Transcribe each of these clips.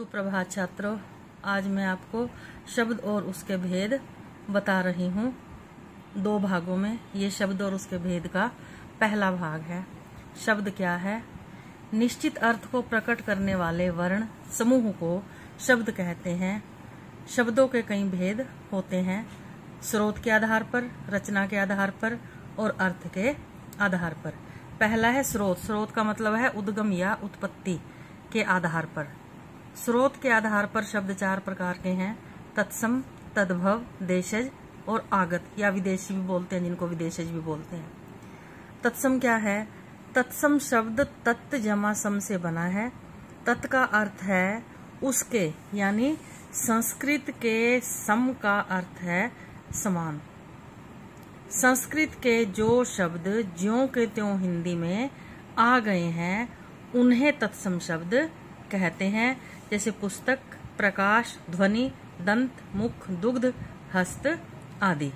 सुप्रभात छात्रों, आज मैं आपको शब्द और उसके भेद बता रही हूँ। दो भागों में ये शब्द और उसके भेद का पहला भाग है। शब्द क्या है? निश्चित अर्थ को प्रकट करने वाले वर्ण समूह को शब्द कहते हैं। शब्दों के कई भेद होते हैं, स्रोत के आधार पर, रचना के आधार पर और अर्थ के आधार पर। पहला है स्रोत। स्रोत का मतलब है उद्गम या उत्पत्ति के आधार पर। स्रोत के आधार पर शब्द चार प्रकार के हैं: तत्सम, तद्भव, देशज और आगत या विदेशी भी बोलते हैं, जिनको विदेशज भी बोलते हैं। तत्सम क्या है? तत्सम शब्द तत् जमा सम से बना है। तत् का अर्थ है उसके, यानी संस्कृत के सम का अर्थ है समान। संस्कृत के जो शब्द ज्यों के त्यों हिंदी में आ गए हैं उन्हें तत्सम शब्द कहते हैं, जैसे पुस्तक, प्रकाश, ध्वनि, दंत, मुख, दुग्ध, हस्त आदि।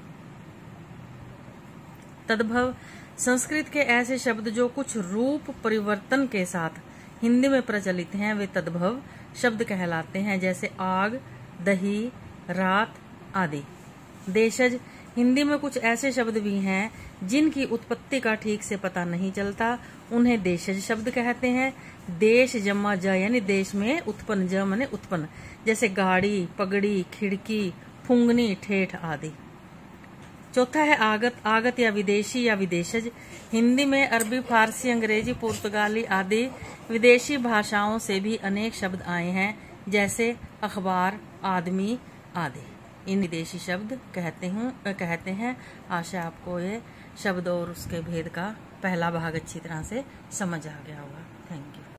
तद्भव संस्कृत के ऐसे शब्द जो कुछ रूप परिवर्तन के साथ हिंदी में प्रचलित हैं, वे तद्भव शब्द कहलाते हैं, जैसे आग, दही, रात आदि। देशज हिंदी में कुछ ऐसे शब्द भी हैं जिनकी उत्पत्ति का ठीक से पता नहीं चलता, उन्हें देशज शब्द कहते हैं। देश जमा ज यानी देश में उत्पन्न, ज माने उत्पन्न, जैसे गाड़ी, पगड़ी, खिड़की, फुंगनी, ठेठ आदि। चौथा है आगत। आगत या विदेशी या विदेशज हिंदी में अरबी, फारसी, अंग्रेजी, पुर्तगाली आदि विदेशी भाषाओं से भी अनेक शब्द आए हैं, जैसे अखबार, आदमी आदि। इन विदेशी शब्द कहते हैं। आशा आपको ये शब्द और उसके भेद का पहला भाग अच्छी तरह से समझ आ गया होगा। Thank you.